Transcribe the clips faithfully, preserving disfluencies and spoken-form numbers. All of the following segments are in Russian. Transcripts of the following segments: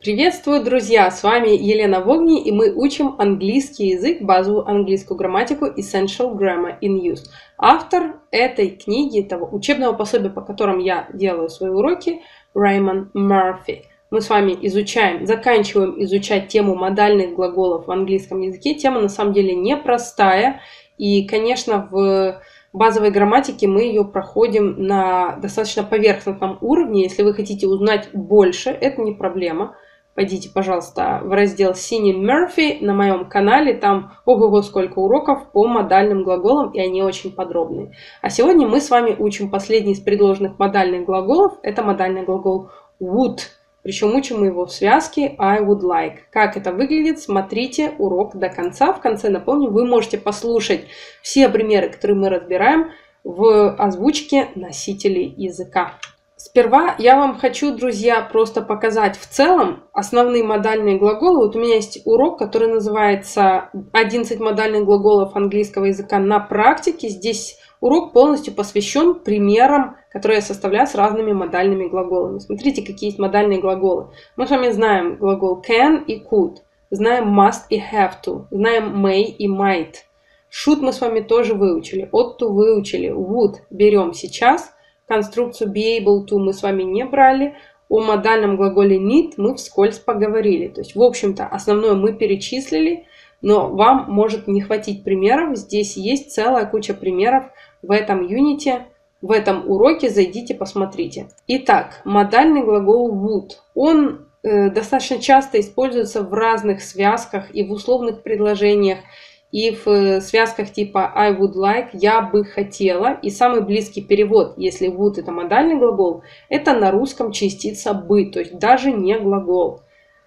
Приветствую, друзья! С вами Елена Вогни, и мы учим английский язык, базовую английскую грамматику Essential Grammar in Use. Автор этой книги, того учебного пособия, по которым я делаю свои уроки, Раймонд Мерфи. Мы с вами изучаем, заканчиваем изучать тему модальных глаголов в английском языке. Тема на самом деле непростая, и, конечно, в базовой грамматике мы ее проходим на достаточно поверхностном уровне. Если вы хотите узнать больше, это не проблема. Пойдите, пожалуйста, в раздел Синий Мерфи на моем канале. Там ого-го сколько уроков по модальным глаголам, и они очень подробные. А сегодня мы с вами учим последний из предложенных модальных глаголов. Это модальный глагол would. Причем учим мы его в связке I would like. Как это выглядит, смотрите урок до конца. В конце, напомню, вы можете послушать все примеры, которые мы разбираем в озвучке носителей языка. Сперва я вам хочу, друзья, просто показать в целом основные модальные глаголы. Вот у меня есть урок, который называется одиннадцать модальных глаголов английского языка на практике. Здесь урок полностью посвящен примерам, которые я составляю с разными модальными глаголами. Смотрите, какие есть модальные глаголы. Мы с вами знаем глагол can и could, знаем must и have to, знаем may и might. Should мы с вами тоже выучили, ought to выучили, would берем сейчас. Конструкцию be able to мы с вами не брали. О модальном глаголе need мы вскользь поговорили. То есть, в общем-то, основное мы перечислили, но вам может не хватить примеров. Здесь есть целая куча примеров в этом юните, в этом уроке. Зайдите, посмотрите. Итак, модальный глагол would. Он э, достаточно часто используется в разных связках и в условных предложениях, и в связках типа I would like, я бы хотела. И самый близкий перевод, если would это модальный глагол, это на русском частица бы, то есть даже не глагол.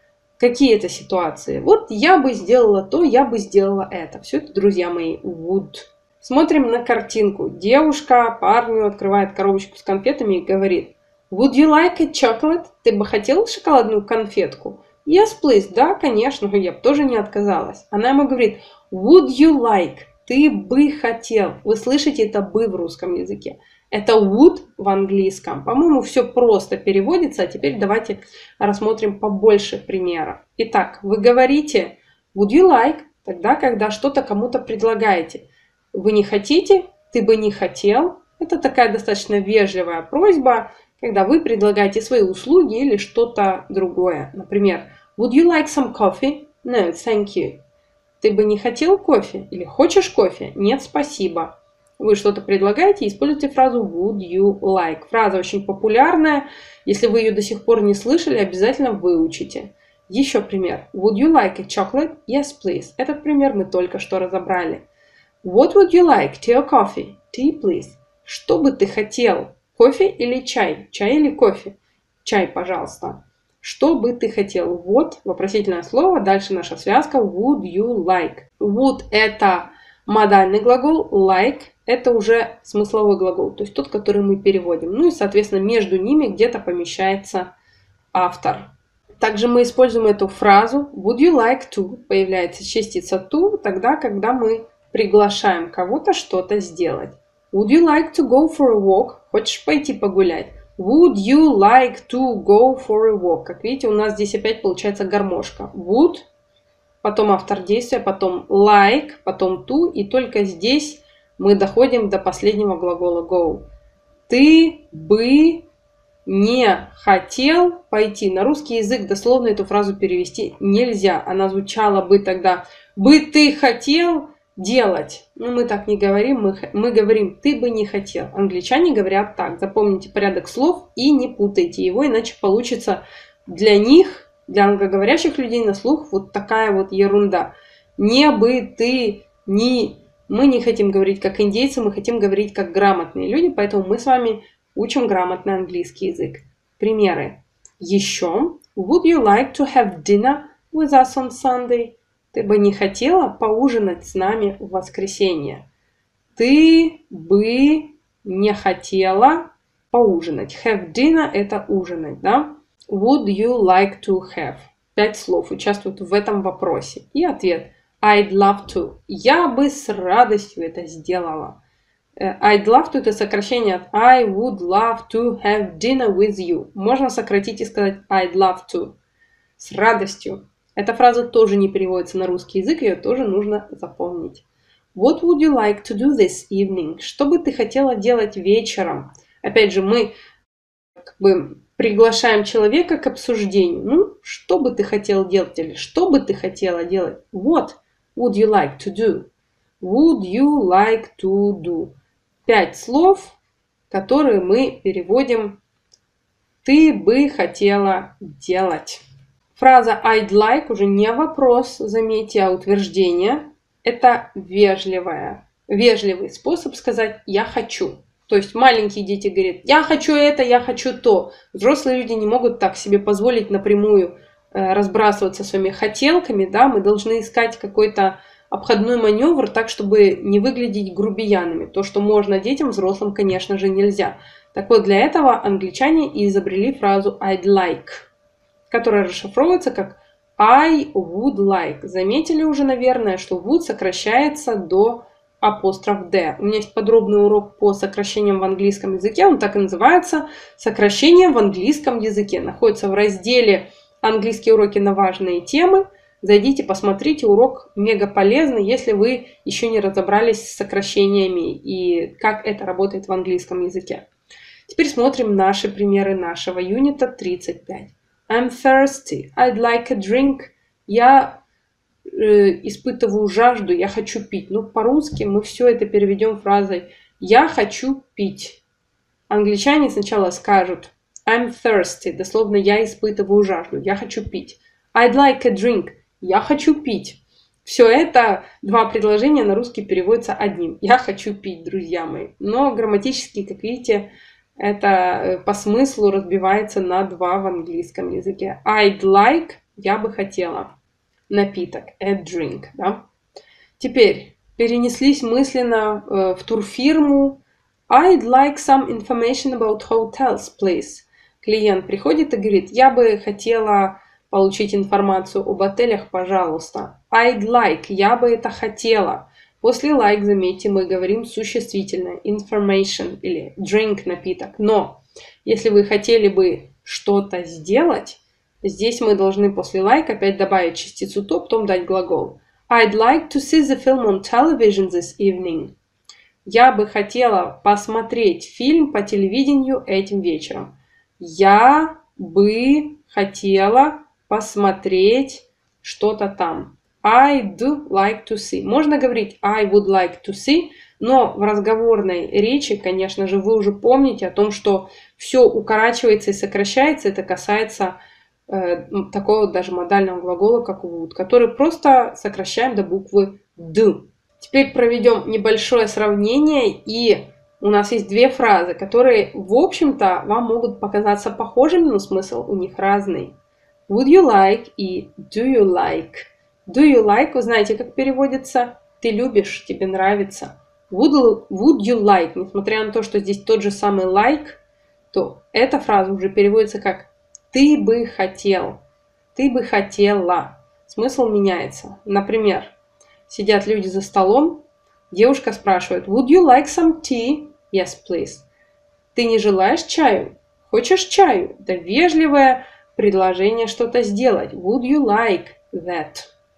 Какие это ситуации? Вот я бы сделала то, я бы сделала это. Все это, друзья мои, would. Смотрим на картинку. Девушка парню открывает коробочку с конфетами и говорит: Would you like a chocolate? Ты бы хотел шоколадную конфетку? Yes, please. Да, конечно, я бы тоже не отказалась. Она ему говорит: Would you like? Ты бы хотел. Вы слышите это бы в русском языке. Это would в английском. По-моему, все просто переводится. А теперь давайте рассмотрим побольше примеров. Итак, вы говорите would you like тогда, когда что-то кому-то предлагаете. Вы не хотите? Ты бы не хотел. Это такая достаточно вежливая просьба, когда вы предлагаете свои услуги или что-то другое. Например, would you like some coffee? No, thank you. Ты бы не хотел кофе? Или хочешь кофе? Нет, спасибо. Вы что-то предлагаете, используйте фразу would you like. Фраза очень популярная. Если вы ее до сих пор не слышали, обязательно выучите. Еще пример. Would you like a chocolate? Yes, please. Этот пример мы только что разобрали. What would you like? Tea or coffee? Tea, please. Что бы ты хотел? Кофе или чай? Чай или кофе? Чай, пожалуйста. Что бы ты хотел? Вот вопросительное слово. Дальше наша связка would you like. Would это модальный глагол, like это уже смысловой глагол, то есть тот, который мы переводим. Ну и, соответственно, между ними где-то помещается автор. Также мы используем эту фразу would you like to. Появляется частица to тогда, когда мы приглашаем кого-то что-то сделать. Would you like to go for a walk? Хочешь пойти погулять? Would you like to go for a walk? Как видите, у нас здесь опять получается гармошка. Would, потом автор действия, потом like, потом to, и только здесь мы доходим до последнего глагола go. Ты бы не хотел пойти. На русский язык дословно эту фразу перевести нельзя. Она звучала бы тогда бы ты хотел делать. Но мы так не говорим, мы, мы говорим ты бы не хотел. Англичане говорят так. Запомните порядок слов и не путайте его, иначе получится для них, для англоговорящих людей на слух вот такая вот ерунда. Не бы ты, не... Мы не хотим говорить как индейцы, мы хотим говорить как грамотные люди, поэтому мы с вами учим грамотный английский язык. Примеры. Еще. Would you like to have dinner with us on Sunday? Ты бы не хотела поужинать с нами в воскресенье? Ты бы не хотела поужинать. Have dinner – это ужинать, да? Would you like to have? Пять слов участвуют в этом вопросе. И ответ. I'd love to. Я бы с радостью это сделала. I'd love to – это сокращение от I would love to have dinner with you. Можно сократить и сказать I'd love to. с радостью. Эта фраза тоже не переводится на русский язык, ее тоже нужно запомнить. What would you like to do this evening? Что бы ты хотела делать вечером? Опять же, мы как бы приглашаем человека к обсуждению. Ну, что бы ты хотел делать или что бы ты хотела делать? What would you like to do? Would you like to do? Пять слов, которые мы переводим «ты бы хотела делать». Фраза I'd like уже не вопрос, заметьте, а утверждение. Это вежливая, вежливый способ сказать «я хочу». То есть маленькие дети говорят «я хочу это, я хочу то». Взрослые люди не могут так себе позволить напрямую э, разбрасываться своими хотелками. Да? Мы должны искать какой-то обходной маневр так, чтобы не выглядеть грубиянами. То, что можно детям, взрослым, конечно же, нельзя. Так вот, для этого англичане и изобрели фразу I'd like, которая расшифровывается как I would like. Заметили уже, наверное, что would сокращается до апостроф D. У меня есть подробный урок по сокращениям в английском языке. Он так и называется «Сокращение в английском языке». Находится в разделе «Английские уроки на важные темы». Зайдите, посмотрите, урок мега полезный, если вы еще не разобрались с сокращениями и как это работает в английском языке. Теперь смотрим наши примеры нашего юнита тридцать пять. I'm thirsty. I'd like a drink. Я э, испытываю жажду, я хочу пить. Ну, по-русски мы все это переведем фразой «я хочу пить». Англичане сначала скажут I'm thirsty, дословно «я испытываю жажду, я хочу пить». I'd like a drink. Я хочу пить. Все это, два предложения на русский переводятся одним. Я хочу пить, друзья мои. Но грамматически, как видите, это по смыслу разбивается на два в английском языке. I'd like, я бы хотела. Напиток, a drink. Да? Теперь перенеслись мысленно э, в турфирму. I'd like some information about hotels, please. Клиент приходит и говорит, я бы хотела получить информацию об отелях, пожалуйста. I'd like, я бы это хотела. После like, заметьте, мы говорим существительное information или drink, напиток. Но если вы хотели бы что-то сделать, здесь мы должны после like опять добавить частицу to, потом дать глагол. I'd like to see the film on television this evening. Я бы хотела посмотреть фильм по телевидению этим вечером. Я бы хотела посмотреть что-то там. I'd like to see. Можно говорить I would like to see, но в разговорной речи, конечно же, вы уже помните о том, что все укорачивается и сокращается. Это касается э, такого даже модального глагола, как would, который просто сокращаем до буквы D. Теперь проведем небольшое сравнение, и у нас есть две фразы, которые, в общем-то, вам могут показаться похожими, но смысл у них разный. Would you like и do you like. Do you like, вы знаете, как переводится? Ты любишь, тебе нравится. Would, would you like, несмотря на то, что здесь тот же самый like, то эта фраза уже переводится как ты бы хотел, ты бы хотела. Смысл меняется. Например, сидят люди за столом, девушка спрашивает Would you like some tea? Yes, please. Ты не желаешь чаю? Хочешь чаю? Это вежливое предложение что-то сделать. Would you like that?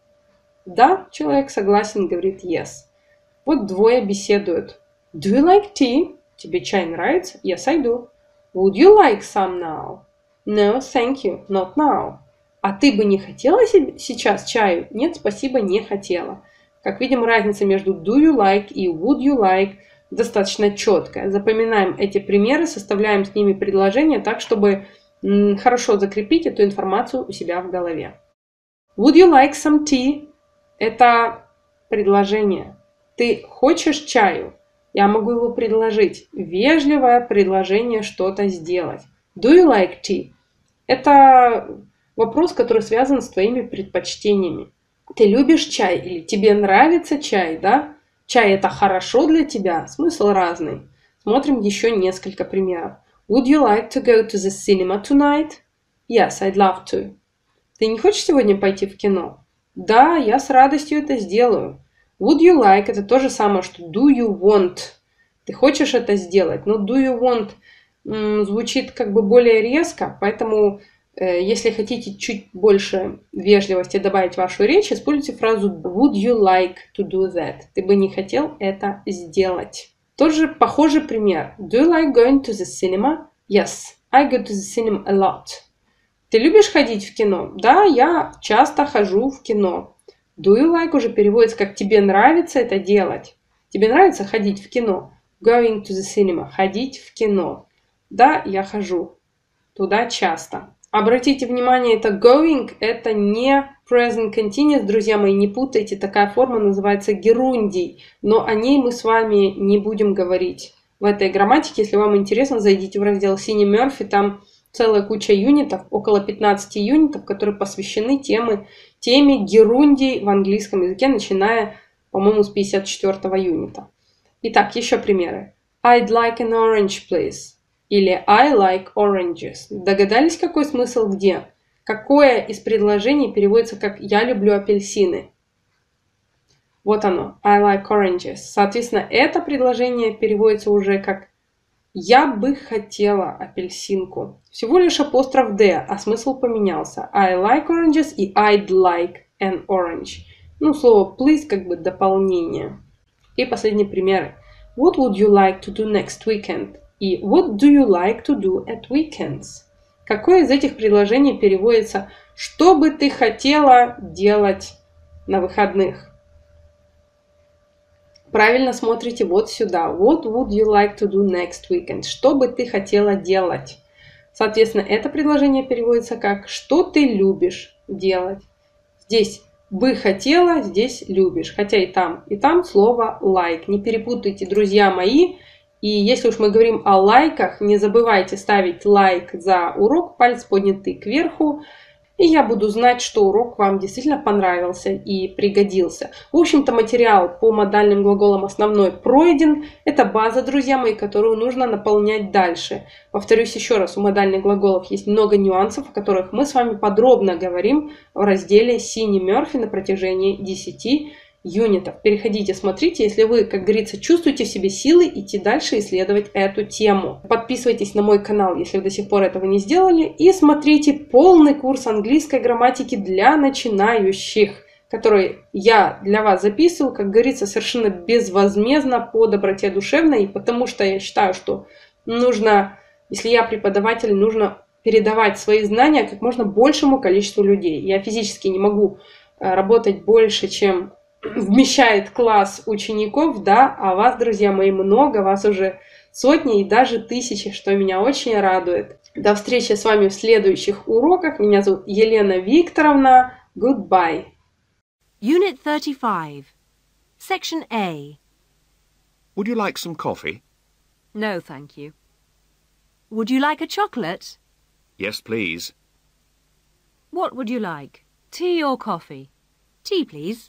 Да, человек согласен, говорит yes. Вот двое беседуют. Do you like tea? Тебе чай нравится? Yes, I do. Would you like some now? No, thank you, not now. А ты бы не хотела сейчас чаю? Нет, спасибо, не хотела. Как видим, разница между do you like и would you like достаточно четкая. Запоминаем эти примеры, составляем с ними предложения так, чтобы хорошо закрепить эту информацию у себя в голове. Would you like some tea? Это предложение. Ты хочешь чаю? Я могу его предложить. Вежливое предложение что-то сделать. Do you like tea? Это вопрос, который связан с твоими предпочтениями. Ты любишь чай или тебе нравится чай, да? Чай это хорошо для тебя? Смысл разный. Смотрим еще несколько примеров. Would you like to go to the cinema tonight? Yes, I'd love to. Ты не хочешь сегодня пойти в кино? Да, я с радостью это сделаю. Would you like это то же самое, что do you want. Ты хочешь это сделать, но do you want м, звучит как бы более резко, поэтому Если хотите чуть больше вежливости добавить в вашу речь, используйте фразу would you like to do that? Ты бы не хотел это сделать. Тоже похожий пример. Do you like going to the cinema? Yes, I go to the cinema a lot. Ты любишь ходить в кино? Да, я часто хожу в кино. Do you like уже переводится как тебе нравится это делать. Тебе нравится ходить в кино? Going to the cinema. Ходить в кино. Да, я хожу туда часто. Обратите внимание, это going, это не present continuous, друзья мои, не путайте, такая форма называется герундий, но о ней мы с вами не будем говорить в этой грамматике. Если вам интересно, зайдите в раздел Сини Мерфи, там целая куча юнитов, около пятнадцати юнитов, которые посвящены теме, теме герундий в английском языке, начиная, по-моему, с пятьдесят четвёртого юнита. Итак, еще примеры. I'd like an orange, please. Или I like oranges. Догадались, какой смысл где? Какое из предложений переводится как «я люблю апельсины»? Вот оно. I like oranges. Соответственно, это предложение переводится уже как «я бы хотела апельсинку». Всего лишь апостроф D, а смысл поменялся. I like oranges и I'd like an orange. Ну, слово please как бы дополнение. И последние примеры. What would you like to do next weekend? И what do you like to do at weekends? Какое из этих предложений переводится «что бы ты хотела делать на выходных»? Правильно смотрите вот сюда. What would you like to do next weekend? Что бы ты хотела делать? Соответственно, это предложение переводится как «что ты любишь делать». Здесь бы хотела, здесь любишь. Хотя и там, и там слово like. Не перепутайте, друзья мои. И если уж мы говорим о лайках, не забывайте ставить лайк за урок, палец поднятый кверху. И я буду знать, что урок вам действительно понравился и пригодился. В общем-то, материал по модальным глаголам основной пройден. Это база, друзья мои, которую нужно наполнять дальше. Повторюсь еще раз, у модальных глаголов есть много нюансов, о которых мы с вами подробно говорим в разделе Сини Мерфи на протяжении десяти юнитов. Переходите, смотрите, если вы, как говорится, чувствуете в себе силы идти дальше исследовать эту тему. Подписывайтесь на мой канал, если вы до сих пор этого не сделали, и смотрите полный курс английской грамматики для начинающих, который я для вас записываю, как говорится, совершенно безвозмездно, по доброте душевной, и потому что я считаю, что нужно, если я преподаватель, нужно передавать свои знания как можно большему количеству людей. Я физически не могу работать больше, чем вмещает класс учеников, да, а вас, друзья мои, много, вас уже сотни и даже тысячи, что меня очень радует. До встречи с вами в следующих уроках. Меня зовут Елена Викторовна. Goodbye. Unit thirty-five. Section A. Would you like some coffee? No, thank you. Would you like a chocolate? Yes, please. What would you like? Tea or coffee? Tea, please.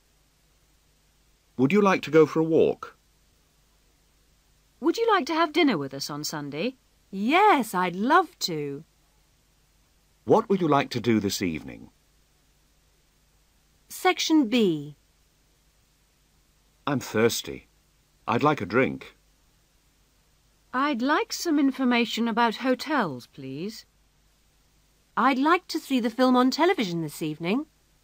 Would you like to go for a walk? Would you like to have dinner with us on Sunday? Yes, I'd love to. What would you like to do this evening? Section B. I'm thirsty. I'd like a drink. I'd like some information about hotels, please. I'd like to see the film on television this evening.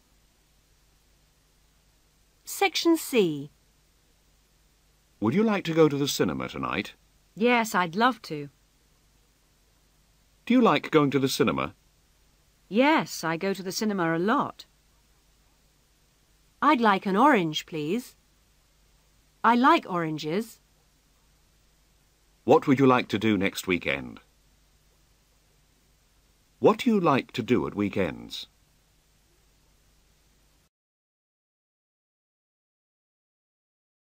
Section C. Would you like to go to the cinema tonight? Yes, I'd love to. Do you like going to the cinema? Yes, I go to the cinema a lot. I'd like an orange, please. I like oranges. What would you like to do next weekend? What do you like to do at weekends?